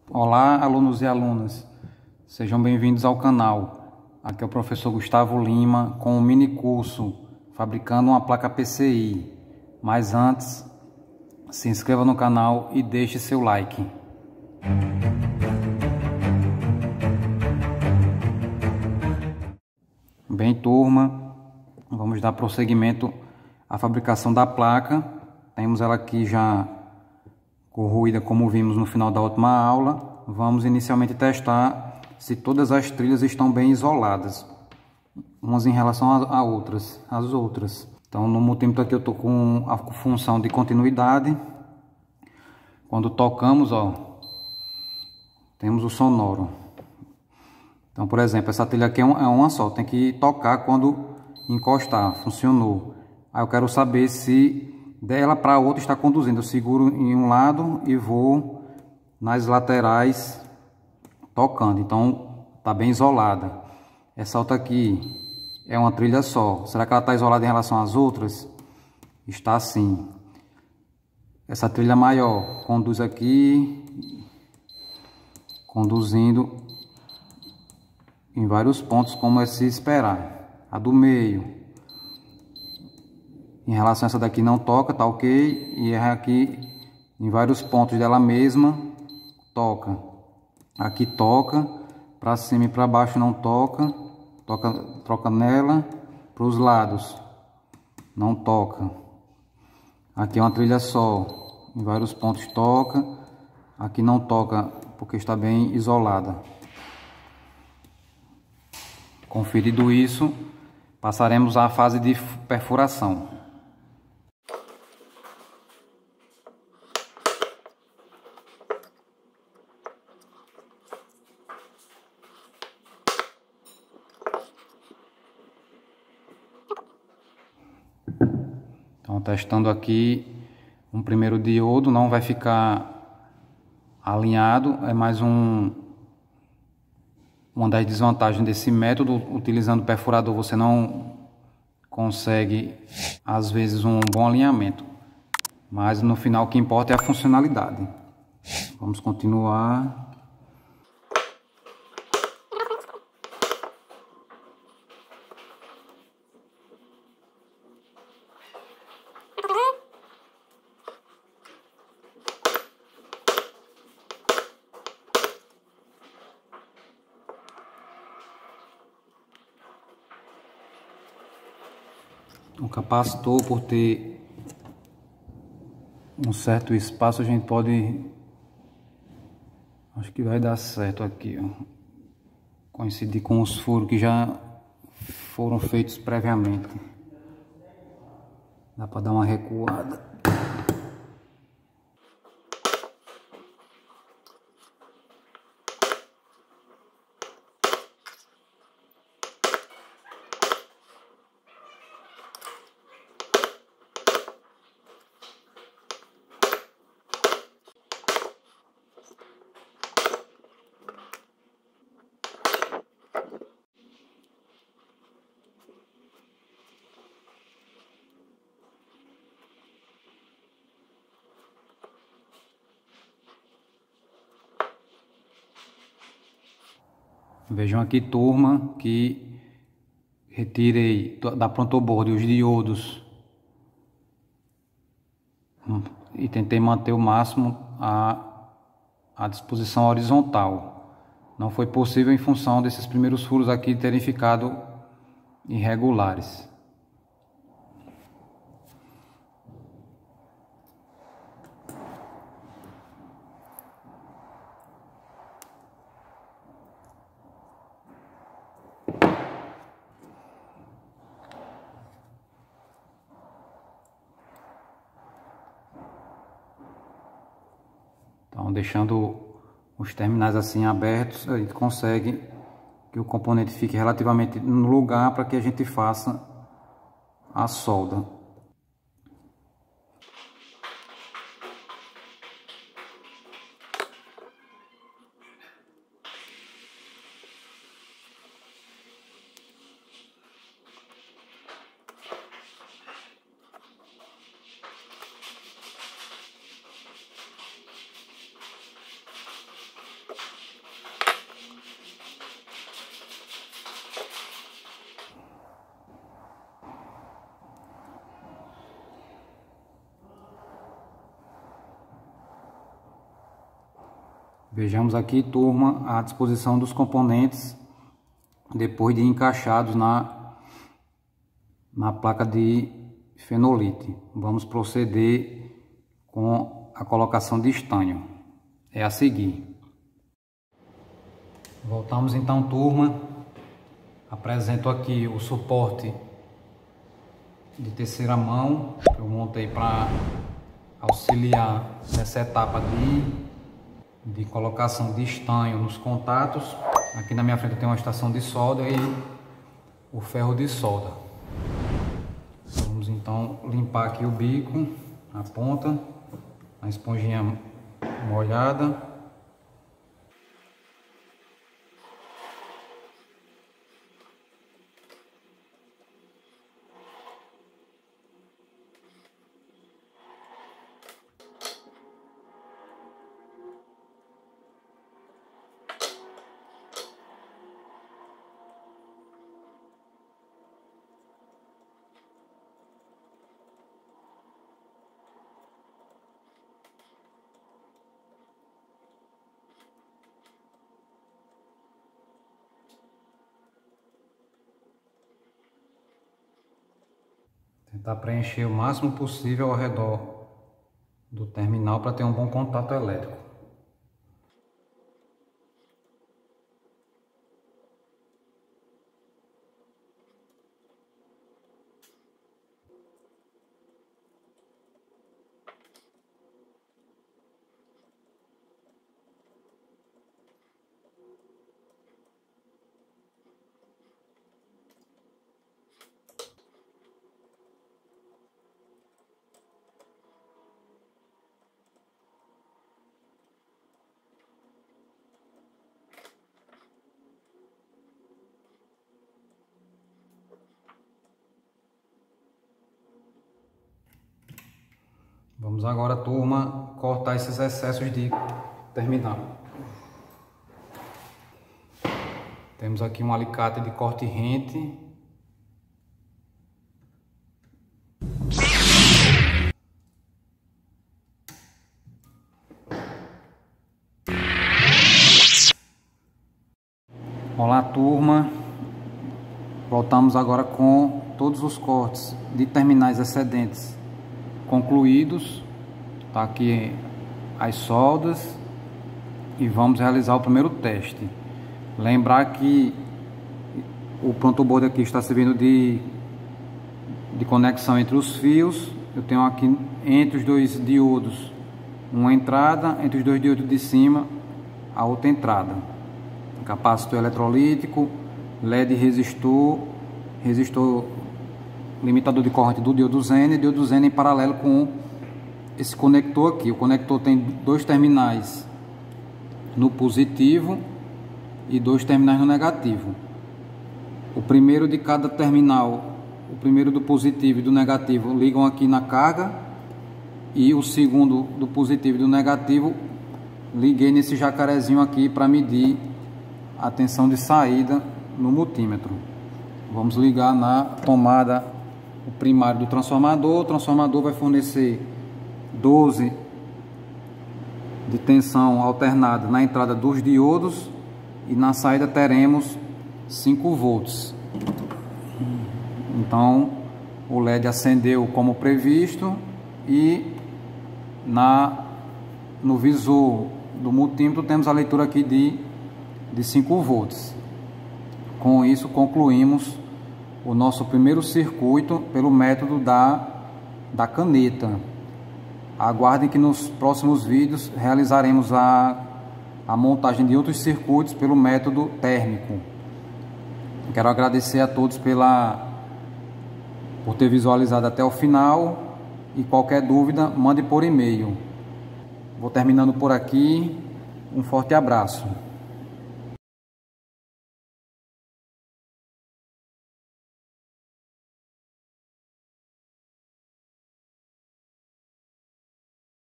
Olá, alunos e alunas, sejam bem-vindos ao canal. Aqui é o professor Gustavo Lima com o mini curso Fabricando uma Placa PCI. Mas antes, se inscreva no canal e deixe seu like. Bem, turma, vamos dar prosseguimento à fabricação da placa. Temos ela aqui já corroída, como vimos no final da última aula. Vamos inicialmente testar se todas as trilhas estão bem isoladas, umas em relação a outras, as outras. Então no multímetro aqui eu estou com a função de continuidade. Quando tocamos, ó, temos o sonoro. Então, por exemplo, essa trilha aqui é uma só, tem que tocar quando encostar, funcionou. Aí eu quero saber se dela para a outra está conduzindo. Eu seguro em um lado e vou nas laterais tocando. Então está bem isolada. Essa outra aqui é uma trilha só. Será que ela está isolada em relação às outras? Está sim. Essa trilha maior conduz aqui, conduzindo em vários pontos, como é se esperar. A do meio, em relação a essa daqui, não toca, tá ok. E aqui, em vários pontos dela mesma, toca. Aqui toca, para cima e para baixo não toca. Troca nela, para os lados, não toca. Aqui é uma trilha só, em vários pontos toca. Aqui não toca, porque está bem isolada. Conferido isso, passaremos à fase de perfuração. Então, testando aqui um primeiro diodo, não vai ficar alinhado, é mais uma das desvantagens desse método. Utilizando perfurador você não consegue, às vezes, um bom alinhamento, mas no final o que importa é a funcionalidade. Vamos continuar. O capacitor, por ter um certo espaço, a gente pode, acho que vai dar certo aqui, ó, coincidir com os furos que já foram feitos previamente. Dá para dar uma recuada. Vejam aqui, turma, que retirei da prontoboard os diodos e tentei manter o máximo a disposição horizontal. Não foi possível em função desses primeiros furos aqui terem ficado irregulares. Então, deixando os terminais assim abertos, a gente consegue que o componente fique relativamente no lugar para que a gente faça a solda. Vejamos aqui, turma, a disposição dos componentes depois de encaixados na placa de fenolite. Vamos proceder com a colocação de estanho. É a seguir. Voltamos então, turma. Apresento aqui o suporte de terceira mão que eu montei para auxiliar nessa etapa de colocação de estanho nos contatos. Aqui na minha frente tem uma estação de solda e o ferro de solda. Vamos então limpar aqui o bico, a ponta, a esponjinha molhada. Tentar preencher o máximo possível ao redor do terminal para ter um bom contato elétrico. Vamos agora, turma, cortar esses excessos de terminal. Temos aqui um alicate de corte rente. Olá, turma. Voltamos agora com todos os cortes de terminais excedentes concluídos. Tá aqui as soldas e vamos realizar o primeiro teste. Lembrar que o pronto-board aqui está servindo de conexão entre os fios. Eu tenho aqui entre os dois diodos uma entrada, entre os dois diodos de cima a outra entrada. Capacitor eletrolítico, LED resistor, limitador de corrente do diodo Zener em paralelo com esse conector aqui. O conector tem dois terminais no positivo e dois terminais no negativo. O primeiro de cada terminal, o primeiro do positivo e do negativo, ligam aqui na carga, e o segundo do positivo e do negativo liguei nesse jacarezinho aqui para medir a tensão de saída no multímetro. Vamos ligar na tomada o primário do transformador. O transformador vai fornecer 12 de tensão alternada na entrada dos diodos e na saída teremos 5 volts. Então o LED acendeu como previsto e no visor do multímetro temos a leitura aqui de 5 volts. Com isso concluímos o nosso primeiro circuito pelo método da caneta. Aguardem que nos próximos vídeos realizaremos a montagem de outros circuitos pelo método térmico. Quero agradecer a todos por ter visualizado até o final, e qualquer dúvida mande por e-mail. Vou terminando por aqui. Um forte abraço.